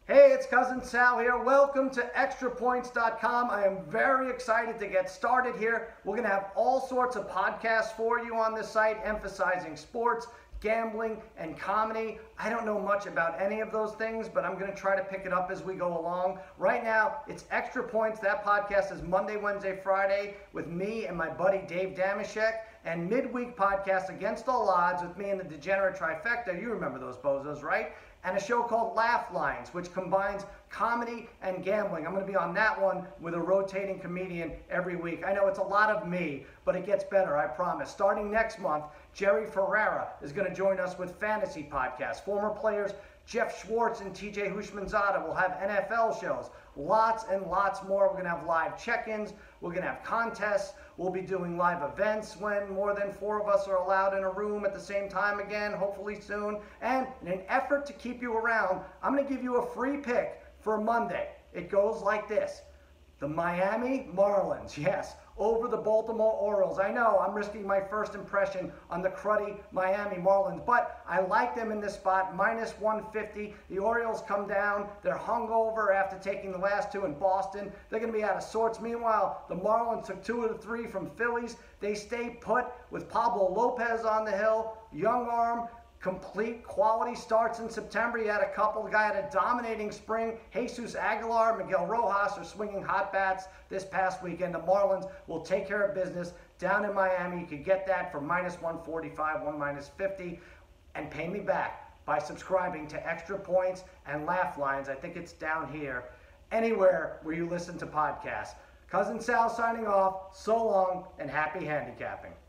Hey, it's Cousin Sal here. Welcome to ExtraPoints.com. I am very excited to get started here. We're going to have all sorts of podcasts for you on this site, emphasizing sports, gambling, and comedy. I don't know much about any of those things, but I'm going to try to pick it up as we go along. Right now, it's Extra Points. That podcast is Monday, Wednesday, Friday with me and my buddy Dave Damashek, and midweek podcast Against All Odds with me and the Degenerate Trifecta. You remember those bozos, right? And a show called Laugh Lines, which combines comedy and gambling. I'm going to be on that one with a rotating comedian every week. I know it's a lot of me, but it gets better, I promise. Starting next month, Jerry Ferrara is going to join us with Fantasy Podcast. Former players Jeff Schwartz and TJ Hushmanzada will have NFL shows. Lots and lots more. We're going to have live check-ins. We're going to have contests. We'll be doing live events when more than 4 of us are allowed in a room at the same time again, hopefully soon. And in an effort to keep you around, I'm going to give you a free pick for Monday. It goes like this. The Miami Marlins, yes, over the Baltimore Orioles. I know I'm risking my first impression on the cruddy Miami Marlins, but I like them in this spot, minus 150. The Orioles come down. They're hungover after taking the last 2 in Boston. They're going to be out of sorts. Meanwhile, the Marlins took 2 of the 3 from Phillies. They stay put with Pablo Lopez on the hill, young arm, complete quality starts in September. He had a couple. The guy had a dominating spring. Jesus Aguilar, Miguel Rojas are swinging hot bats this past weekend. The Marlins will take care of business down in Miami. You could get that for minus 145, minus 50, and pay me back by subscribing to Extra Points and Laugh Lines. I think it's down here, anywhere where you listen to podcasts. Cousin Sal signing off. So long and happy handicapping.